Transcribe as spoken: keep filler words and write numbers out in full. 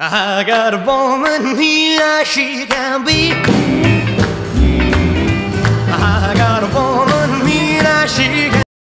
I got a woman here, she can be